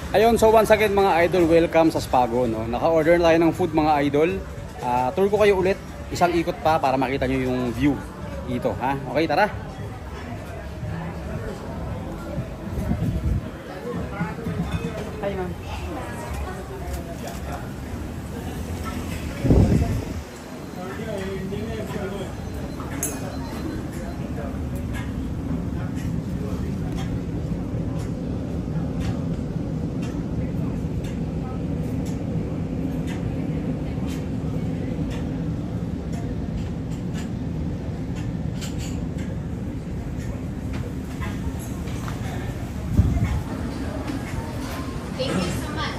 Ayun, so once again mga idol, welcome sa Spago, no? Naka-order na tayo ng food mga idol. Tour ko kayo ulit, isang ikot pa para makita nyo yung view dito, ha? Okay, tara! Hi, ma'am. Thank you so much.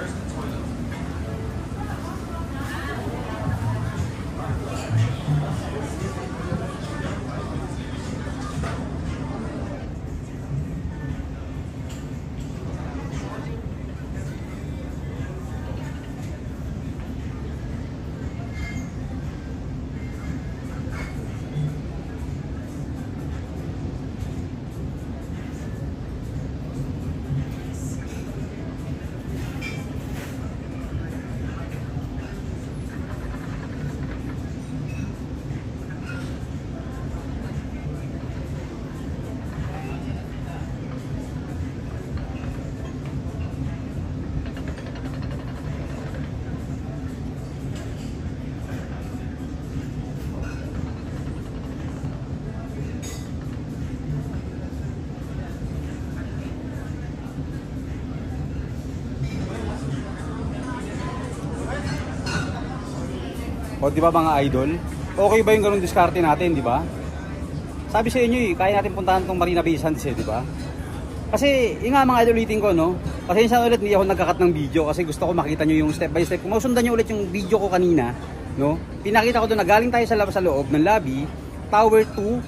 O di ba mga idol? Okay ba yung ganung diskarte natin, di ba? Sabi sa inyo kaya natin puntahan tong Marina Bay Sands, di ba? Kasi yung nga mga idol ulitin ko, no? Pasensya ulit hindi ako nagkakat ng video kasi gusto ko makita nyo yung step by step. Kung masundan nyo ulit yung video ko kanina, no? Pinakita ko doon na galing tayo sa loob ng lobby, Tower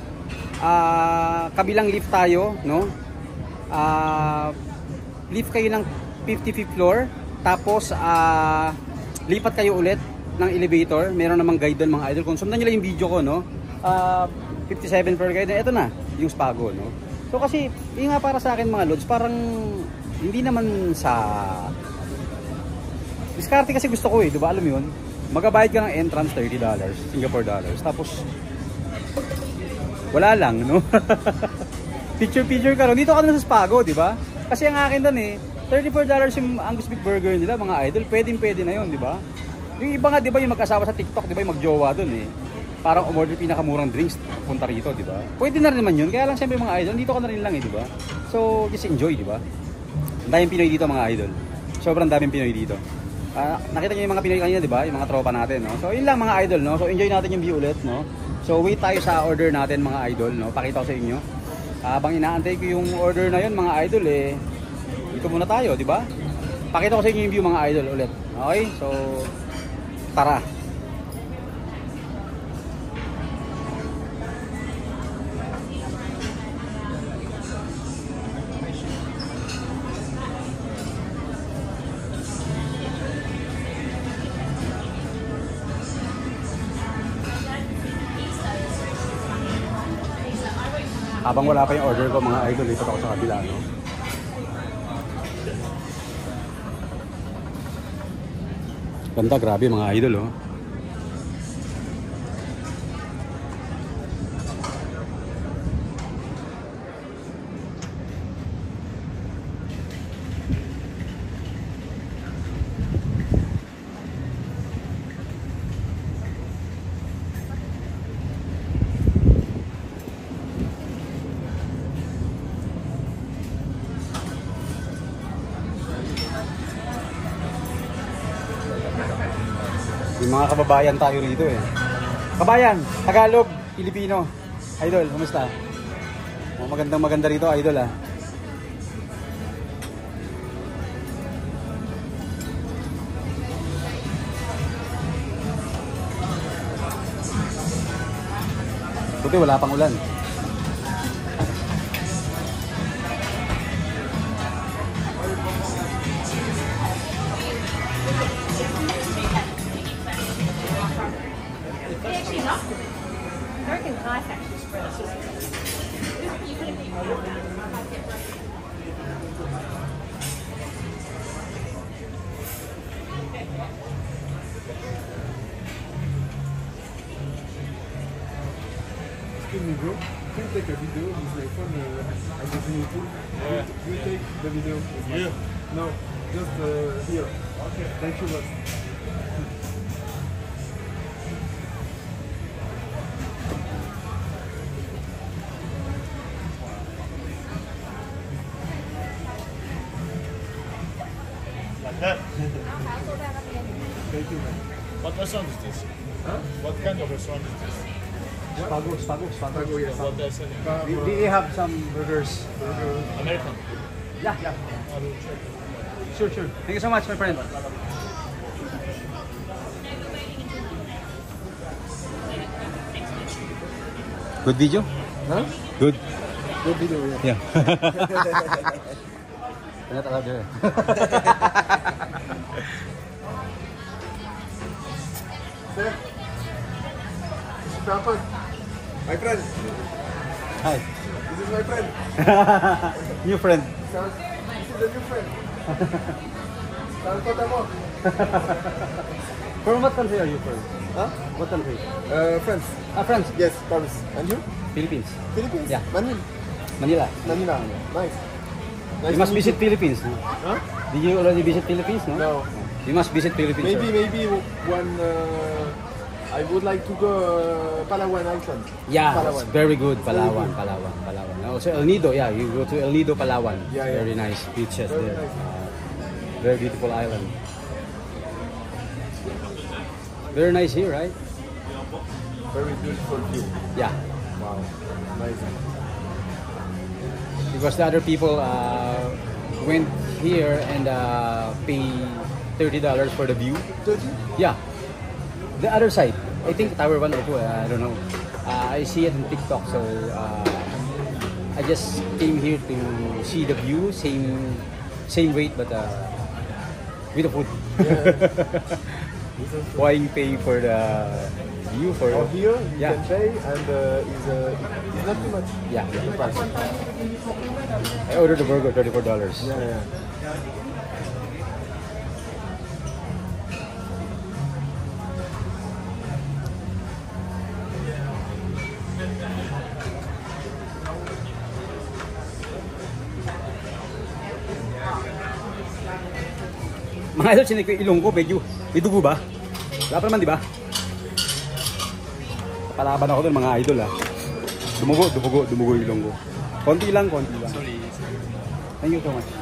2, kabilang lift tayo, no? Lift kayo ng 55th floor, tapos lipat kayo ulit ng elevator. Meron namang guide doon mga idol. Kung sundan nyo lang yung video ko, no? 57 floor guide. Ito na, yung Spago, no? So kasi, yung nga para sa akin mga lods, parang hindi naman sa diskarte kasi gusto ko di ba? Alam mo yun? Magabayad ka ng entrance $30, Singapore dollars. Tapos, wala lang, no? Picture ka ron. Dito ka na sa Spago, di ba? Kasi ang akin doon $34 yung Angus Beef Burger nila, mga idol. Pwede na yun, di ba? Yung iba nga, di ba, yung mag-asawa sa TikTok, di ba, yung magjowa dun Parang umorder pinakamurang drinks, punta rito, di ba? Pwede na rin naman yun. Kaya lang siyempre mga idol, dito ka na rin lang di ba? So, just enjoy, di ba? Daming Pinoy dito mga idol. Sobrang daming Pinoy dito. Nakita niyo yung mga Pinoy kanina, di ba? Yung mga tropa natin, no? So, yun lang mga idol, no? So, enjoy natin yung view ulit, no? So, wait tayo sa order natin mga idol, no? Pakita ko sa inyo. Habang inaantay ko yung order na yun mga idol, dito muna tayo, di ba? Pakita ko sa inyo yung view mga idol ulit. Okay? So, tara. Habang wala pa yung order ko mga idol, ito ako sa kabila, no? Ganda, grabe mga idol, oh. Yung mga kababayan tayo rito Kabayan, Tagalog, Pilipino. Idol, kumusta? Maganda rito, idol Buti wala pang ulan. American Pie Factory spread. bro. Can you take a video with my phone? I go to YouTube. Yeah. You take the video with my Yeah. phone. No, just here. Okay. Thank you much. Like that. Thank you, man. What restaurant is this? Huh? What kind of restaurant is this? Spago, Spago, Spago. Tago, yes. What they're selling? We have some burgers. American. Yeah, yeah. I will check. Sure, sure. Thank you so much, my friend. Good video? Huh? Good. Good video, yeah. Yeah. Not allowed there. Sir. Stefan. My friend. Hi. This is my friend. New friend. This is a new friend. Saan pa tamo? From what country are you from? Huh? What country? France. Ah, France. Yes, Paris. And you? Philippines. Philippines? Yeah. Manila. Manila. Manila. Nice. You must visit Philippines. No? Huh? Did you already visit Philippines? No. No. You must visit Philippines. sir. Maybe when I would like to go Palawan Island. Yeah, Palawan. it's very good. Very Palawan, good. Palawan, Palawan. Also El Nido, yeah, you go to El Nido, Palawan. Yeah, yeah. Very nice beaches Very there. nice. Very beautiful island. Very nice here, right? Very beautiful view. Yeah, Wow. Amazing. because the other people went here and pay $30 for the view. 30? Yeah, the other side. I think Tower 1 or 2, I don't know. I see it in TikTok, so I just came here to see the view, same rate, but with the food. Why you pay for the view for? Out here, you Yeah. can pay and it's not too much. Yeah, the price. I ordered the burger, $34. Yeah, yeah. Mga idol, sinig ko yung ilong ko, medyo, may dugo ba? Wala pa naman, di ba? Palaban ako dun, mga idol, ha. Dumugo yung ilong ko. Konti lang. Sorry. Thank you so much.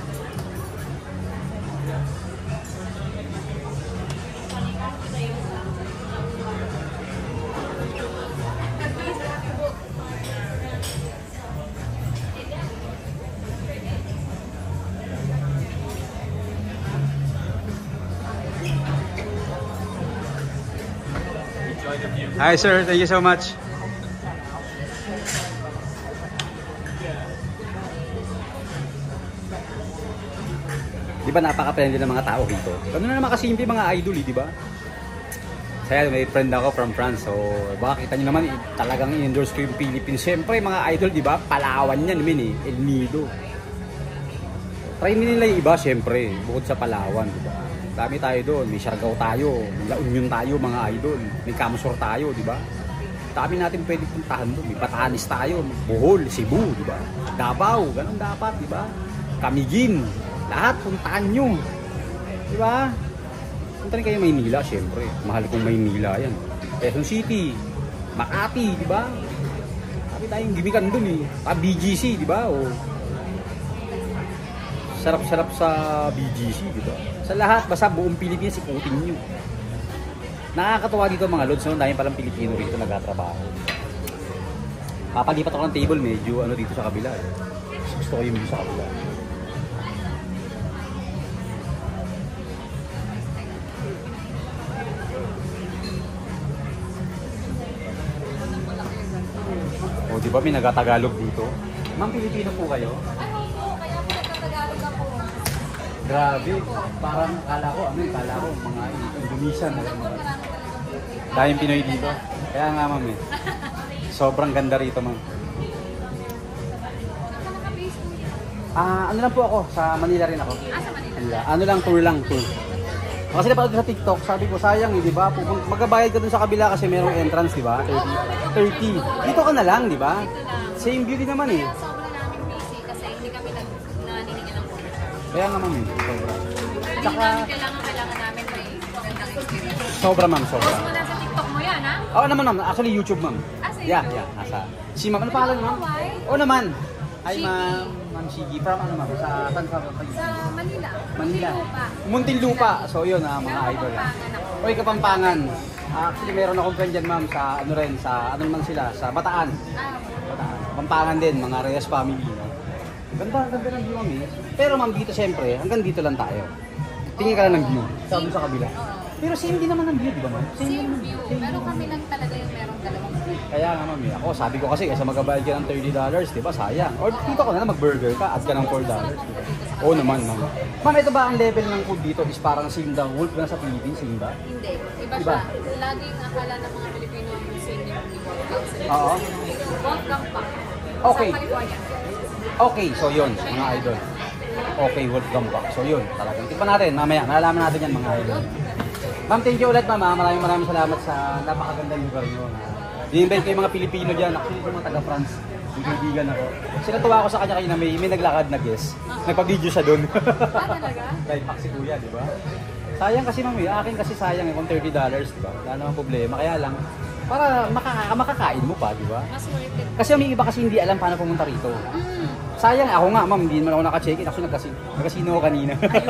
Hi sir, thank you so much. Di ba napaka-friendly ng mga tao dito? Ganun na naman kasimple mga idol, di ba? Kaya may friend ako from France, so baka kita nyo naman talagang i-endorse ko yung Philippines. Siyempre mga idol, di ba? Palawan yan naman El Nido. Try nila yung iba, siyempre, bukod sa Palawan, di ba? Dami tayo doon, may Siargao tayo, may La Union tayo mga idol, may Camusor tayo, di ba? Dami natin pwede puntahan doon, may Batanes tayo, Bohol, Cebu, di ba? Davao, ganun dapat, di ba? Camiguin, lahat puntahan nyo, di ba? Punta rin kayo Maynila, siyempre, mahal kong Maynila yan. Quezon City, Makati, di ba? Dami tayong gimikan doon eh, BGC, di ba? O sarap-sarap sa BGC, di ba? Sa lahat, basta buong Pilipinas, ikutin nyo. Nakakatuwa dito mga lods, no? Dahil palang Pilipino rito nagtatrabaho. Papalipat ako ng table, medyo ano dito sa kabila. Eh. Gusto ko yung dito sa kabila. O, di ba may nagatagalog dito? Ma'am, Pilipino po kayo? Grabe, parang kala ko mga Indonesian. Dahil Pinoy dito. Kaya nga ma'am eh. Sobrang ganda rito ma'am. Ano lang po ako, sa Manila rin ako. Sa Manila. Ano lang, tour lang, tour. Kasi napanood ko sa TikTok, sabi ko, sayang di ba? Magbabayad ka dun sa kabila kasi merong entrance, di ba? 30. Dito ka na lang, di ba? Same view din naman eh. Kaya sobrang namin busy kasi hindi kami naniningin ng commercial. Kaya nga ma'am, sobra. Hindi Tsaka, namin kailangan namin may magandang experience. sobra ma'am, sobra. Post mo na sa TikTok mo yan, ha? Oo naman ma'am, actually YouTube ma'am. Ah, sa Yeah, YouTube? yeah, nasa. Si ma'am, ano pangalan ma'am? Oo naman. Hi ma'am, ma'am Shigi. From ano ma'am? Sa saan ka? Sa Manila. Manila. Muntinlupa. Muntinlupa. So yun mga idol. Kapampangan ako. Oy, Kapampangan. Actually meron akong friend dyan ma'am sa ano rin, sa ano naman sila, sa Bataan. Ah, Bataan. Kapampangan din, mga Reyes family. No? Ganda ng view ma'am eh. Pero ma'am dito siyempre, hanggang dito lang tayo. Tingin ka lang ng view. Sabi sa kabila. Pero same din naman ang view, di ba ma'am? same view. Pero kami lang talaga yung merong dalawang view. Kaya nga ma'am, ako sabi ko kasi kaysa magbabayad ka ng $30, di ba sayang? Or dito ka na lang mag-burger ka, add ka ng $4. Oo naman ma'am. Ma'am, ito ba ang level ng food dito is parang Simba Wolf na sa Philippines, Simba? Hindi. Iba Iba? siya. Laging akala ng mga Pilipino yung same yung ni Wolfgang sila. Oo. Wolfgang pa. Okay. Sa California. Okay, so yun, mga idol. Okay, Wolfgang Pak. So yun, talagang. Tikpan natin, mamaya, malalaman natin yan mga idol. Ma'am, thank you ulit ma'am. Maraming salamat sa napakagandang lugar nyo. I-invite ko yung mga Pilipino dyan. Actually, yung mga taga-France. Yung kaibigan ako. Sinatuwa ko sa kanya kayo na may naglakad na guest. Nagpa-video siya doon. Ah, talaga? Dahil pak si kuya, di ba? Sayang kasi mami, akin kasi sayang kung $30, di ba? Wala namang problema. Kaya lang, para makakain mo pa, di ba? Mas worth it. Kasi may iba kasi hindi alam paano pumunta rito. Sayang, ako nga ma'am, hindi naman ako naka-check-in. Actually, nagkasino ako kanina.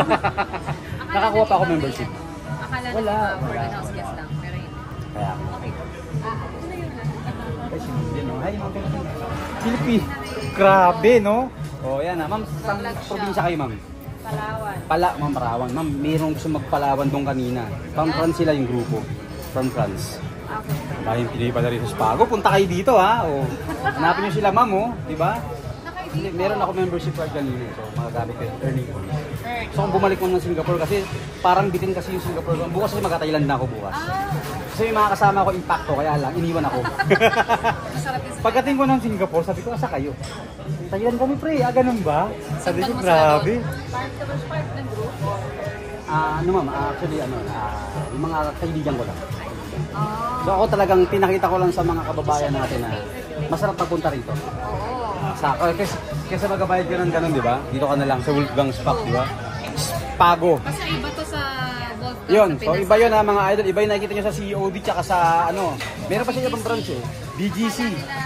Nakakuha pa ako membership. Akala Wala. na for an house guest lang. Pero yun. Kaya, Okay. Ito na yun. ay, sinunod no? Hi, ma'am. Philippine. Grabe, no? O, yan na. Ma'am, saan probinsya kayo, ma'am? Palawan. Ma'am, Palawan. Ma'am, mayroong gusto magpalawan doon kanina. From France sila yung grupo. From France. Okay. Dahil Pinoy pala rin sa Spago. Punta kayo dito, ha? O, hanapin nyo sila, ma'am, o. Di ba? Hindi, meron ako membership card kanina. So, magagamit ko yung earning points. So, kung bumalik mo ng Singapore kasi parang bitin kasi yung Singapore. Bukas kasi magka-Thailand na ako bukas. Kasi may mga kasama ko impacto, kaya lang, iniwan ako. Masarap yung Pagdating ko ng Singapore, sabi ko, asa kayo? Thailand kami, pre. Ganun ba? Sabi ko, grabe. Part ng group. Ano ma'am, actually, yung mga kaibigan ko lang. So, ako talagang pinakita ko lang sa mga kababayan natin na masarap magpunta rito. Sako, kasi magbabayad ka ng ganun, di ba? Dito ka na lang sa Wolfgang Spak, di ba? Spago. Kasi iba to sa Wolfgang. Yun, so iba yun ha mga idol. Iba yung nakikita nyo sa COD tsaka sa ano. Meron pa siya ibang branch eh. BGC.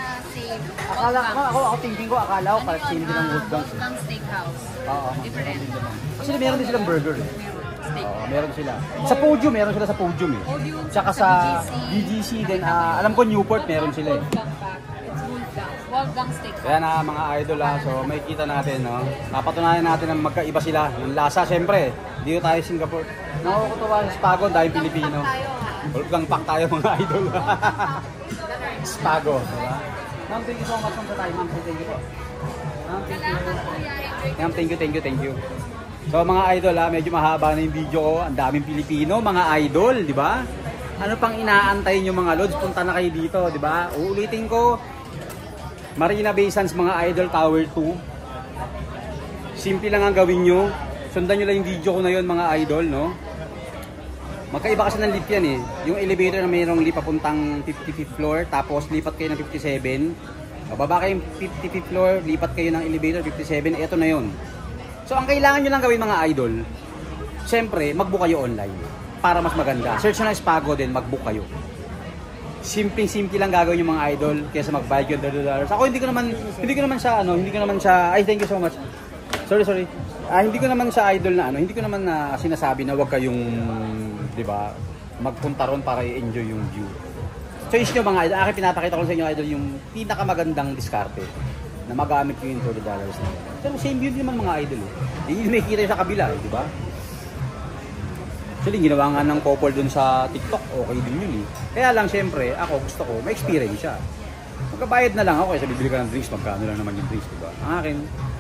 Ako thinking ko, akala ko parang same din ng Wolfgang. Wolfgang Steakhouse. Oo. Different. Kasi meron din silang burger eh. Steak. Oo, meron sila. Sa Podium, meron sila sa Podium eh. Podium, Tsaka sa BGC din, alam ko Newport meron sila eh. Wolfgang pa. It's Wolfgang Steakhouse. Kaya na mga idol ha, so may kita natin, no? Napatunayan natin na magkaiba sila. Yung lasa, syempre, dito tayo Singapore. Nakakatuwa sa Spago dahil Pilipino. Wolfgang Pak tayo mga idol. Spago, diba? Ma'am, thank you so much sa time. Ma'am, thank you po. Ma'am, thank you. Ma'am, thank you. So mga idol ha, medyo mahaba na yung video ko. Ang daming Pilipino, mga idol, di ba? Ano pang inaantay nyo mga lods? Punta na kayo dito, di ba? Uulitin ko, Marina Bay Sands mga idol, Tower 2. Simple lang ang gawin nyo. Sundan nyo lang yung video ko na yun mga idol, no? Magkaiba kasi ng lift yan eh. Yung elevator na mayroong lift papuntang 55th floor, tapos lipat kayo ng 57. Bababa kayo yung 55th floor, lipat kayo ng elevator 57, eto na yun. So ang kailangan nyo lang gawin mga idol, siyempre mag-book kayo online para mas maganda. Search nyo na Spago din, mag-book kayo. Simple lang gagawin yung mga idol kaysa mag-bayad yung $30. Ako hindi ko naman siya, ay thank you so much. Sorry. Hindi ko naman siya idol na hindi ko naman na sinasabi na wag kayong, 'di ba, magpunta ron para i-enjoy yung view. Choice nyo mga idol. Akin pinapakita ko sa inyo idol yung pinakamagandang diskarte na magamit ko yung $30 na. Pero same view din naman mga idol eh. Hindi may kita sa kabila, di ba? Actually, ginawa nga ng couple dun sa TikTok, okay din yun eh. Kaya lang, syempre, ako gusto ko, may experience siya. Magkabayad na lang ako, kaya bibili ka ng drinks, magkano lang naman yung drinks, diba? Ang akin,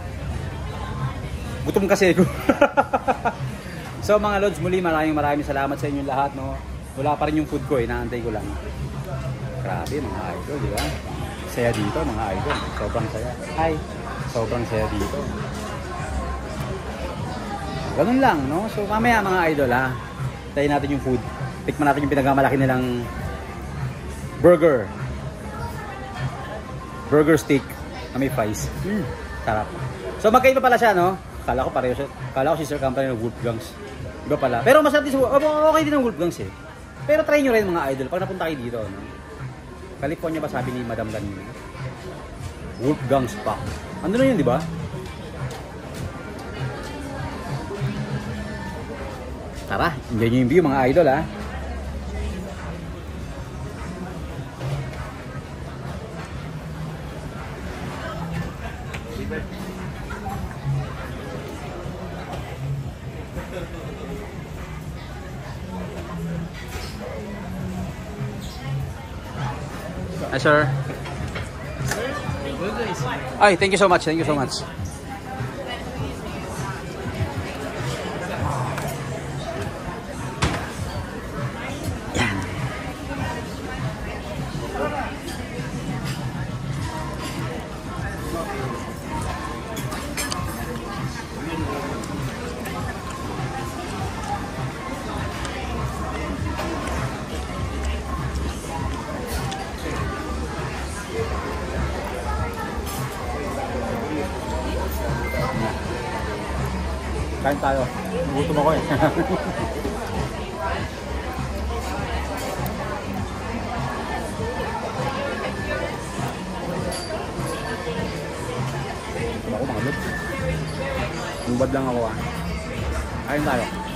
gutom kasi ko. So mga lods, muli maraming salamat sa inyong lahat, no? Wala pa rin yung food ko, inaantay ko lang. Grabe, mga idol, di ba? Saya dito, mga idol. Sobrang saya. Hi! Sobrang saya dito. Ganun lang, no? So mamaya mga idol, ha? Tayo natin yung food. Tikman natin yung pinagmamalaki nilang burger. Burger steak na may fries. Sarap. So magkaiba pala siya, no? Kala ko pareho siya. Kala ko sister company ng Wolfgangs. Iba pala. Pero masarap din. Okay din ng Wolfgangs eh. Pero try nyo rin mga idol pag napunta kayo dito, no? California ba sabi ni Madam Lan? Wolfgangs pa. Ano na yun, di ba? Tara, enjoy nyo yung view mga idol, ha? Hi, sir. Ay, thank you so much. Thank you so much. Yan. Kain tayo. Gutom ako eh. Ako makamit. Bubad lang ako ah. Kain tayo.